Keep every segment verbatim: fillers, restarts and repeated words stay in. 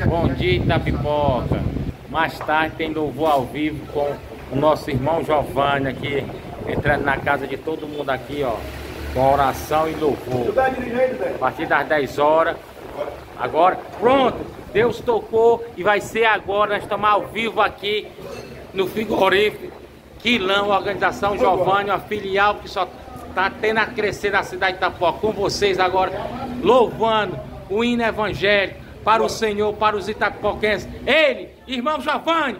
Bom dia, Itapipoca. Mais tarde tem louvor ao vivo com o nosso irmão Giovanni aqui, entrando na casa de todo mundo aqui, ó, com oração e louvor. A partir das dez horas. Agora, pronto, Deus tocou e vai ser agora. Nós estamos ao vivo aqui no frigorífico Quilão, organização Giovanni, uma filial que só está tendo a crescer na cidade de Itapipoca. Com vocês agora, louvando o hino evangélico para o Senhor, para os itapipoquenses. Ele, irmão Giovanni.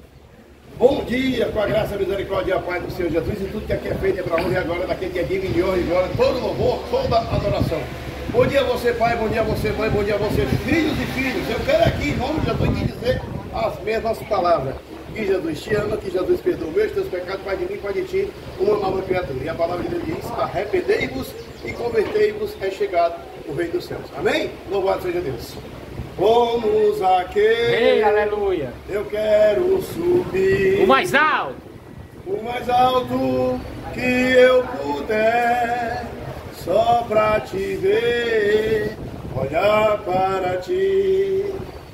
Bom dia, com a graça, a misericórdia e a paz do Senhor Jesus, e tudo que aqui é feito é para honra e agora, daquele que é digno de honra e glória, todo louvor, toda adoração. Bom dia a você, pai, bom dia a você, mãe, bom dia a você, filhos e filhos. Eu quero aqui, em nome de Jesus, te dizer as mesmas palavras. Que Jesus te ama, que Jesus perdoa os meus teus pecados, Pai de mim, Pai de ti, uma nova criatura. E a palavra de Deus diz: arrependei-vos e convertei-vos, é chegado o Rei dos Céus. Amém? Louvado seja Deus. Vamos aqui. Ei, aleluia. Eu quero subir O mais alto. o mais alto que eu puder, só pra te ver, olhar para ti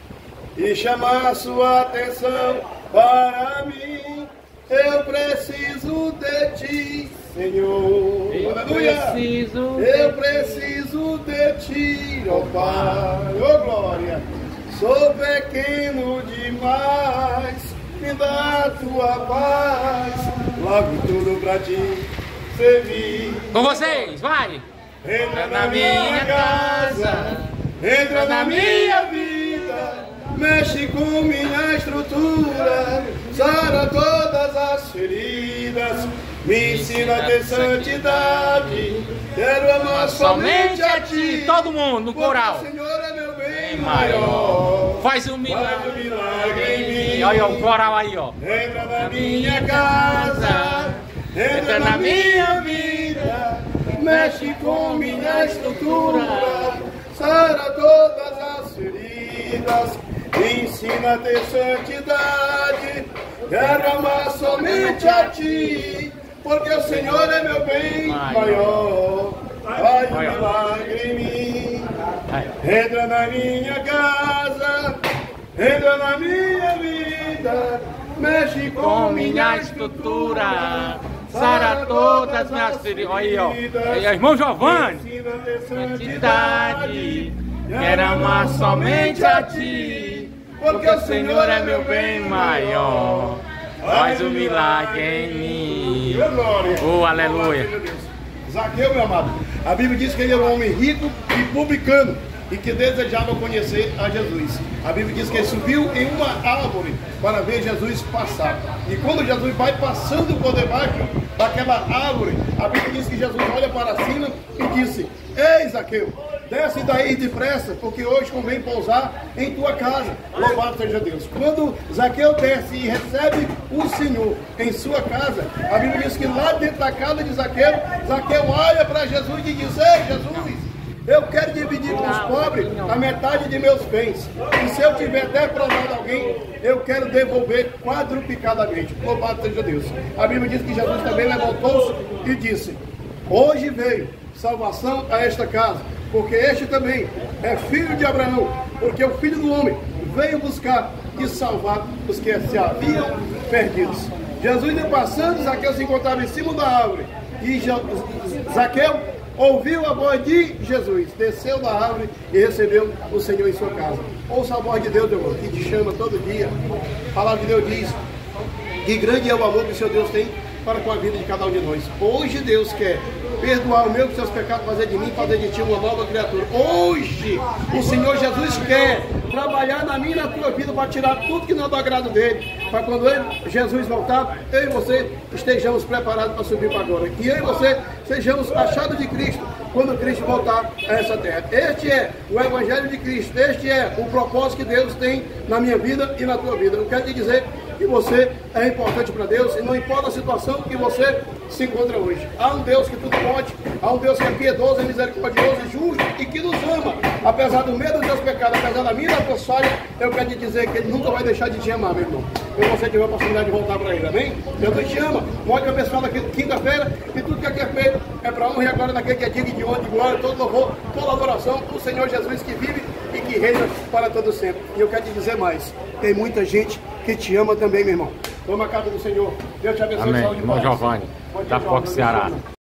e chamar sua atenção para mim. Eu preciso de ti, Senhor. Eu Aleluia. preciso Eu preciso de ti, ó Pai, ó glória. Sou pequeno demais, me dá tua paz, logo tudo pra ti servir. Com vocês, vai. Entra na minha casa, entra na minha vida, mexe com minha estrutura, sara todas as feridas, me ensina a ter santidade, quero amar somente a ti. Todo mundo no coral. O Senhor é meu bem maior. Faz um milagre. Faz um milagre em mim. Olha o coral aí, ó. Entra na minha casa, entra na minha vida, mexe com minha estrutura, sara todas as feridas, me ensina a ter santidade, quero amar somente a ti, porque o Senhor é meu bem maior. Faz um milagre em mim. Entra na minha casa, entra na minha vida, mexe com minha estrutura, sara todas as minhas feridas. Olha aí, ó. Aí, ó, irmão Giovanni. ensina a ter Santidade, quero amar somente a ti, porque o Senhor é meu bem maior. Faz um milagre em mim. Oh, aleluia. Zaqueu, meu amado, a Bíblia diz que ele era um homem rico e publicano e que desejava conhecer a Jesus. A Bíblia diz que ele subiu em uma árvore para ver Jesus passar. E quando Jesus vai passando por debaixo daquela árvore, a Bíblia diz que Jesus olha para cima e disse: ei, Zaqueu, desce daí depressa, porque hoje convém pousar em tua casa. Louvado seja Deus. Quando Zaqueu desce e recebe o Senhor em sua casa, a Bíblia diz que lá dentro da casa de Zaqueu, Zaqueu olha para Jesus e diz: ei, Jesus, eu quero dividir com os pobres a metade de meus bens. E se eu tiver defraudado alguém, eu quero devolver quadruplicadamente. Louvado seja Deus. A Bíblia diz que Jesus também levantou-se e disse: hoje veio salvação a esta casa, porque este também é filho de Abraão, porque o Filho do Homem veio buscar e salvar os que se haviam perdidos. Jesus ia passando, Zaqueu se encontrava em cima da árvore, e Zaqueu ouviu a voz de Jesus, desceu da árvore e recebeu o Senhor em sua casa. Ouça a voz de Deus, meu irmão, que te chama todo dia. A palavra de Deus diz que grande é o amor que o Senhor Deus tem para com a vida de cada um de nós. Hoje Deus quer perdoar o meu e os seus pecados, fazer de mim, fazer de ti uma nova criatura. Hoje o Senhor Jesus quer trabalhar na minha e na tua vida para tirar tudo que não é do agrado dele, para quando ele, Jesus voltar, eu e você estejamos preparados para subir para a glória. E eu e você sejamos achados de Cristo quando Cristo voltar a essa terra. Este é o Evangelho de Cristo, este é o propósito que Deus tem na minha vida e na tua vida. Eu quero te dizer que você é importante para Deus e não importa a situação que você se encontra hoje. Há um Deus que tudo pode, há um Deus que é piedoso, é misericordioso e justo e que nos ama. Apesar do medo dos seus pecados, apesar da minha e da tua falha, eu quero te dizer que Ele nunca vai deixar de te amar, meu irmão. Quando você tiver a oportunidade de voltar para Ele, amém? Deus te ama. Pode abençoar na quinta-feira e tudo que aqui é feito é para honra e agora daquele que é digno de honra, de glória, todo louvor, toda adoração do Senhor Jesus que vive e que reina para todo sempre. E eu quero te dizer mais, tem muita gente que te ama também, meu irmão. Toma a carta do Senhor. Deus te abençoe. Amém. Saúde e Irmão paz. Giovanni, da Fox Ceará.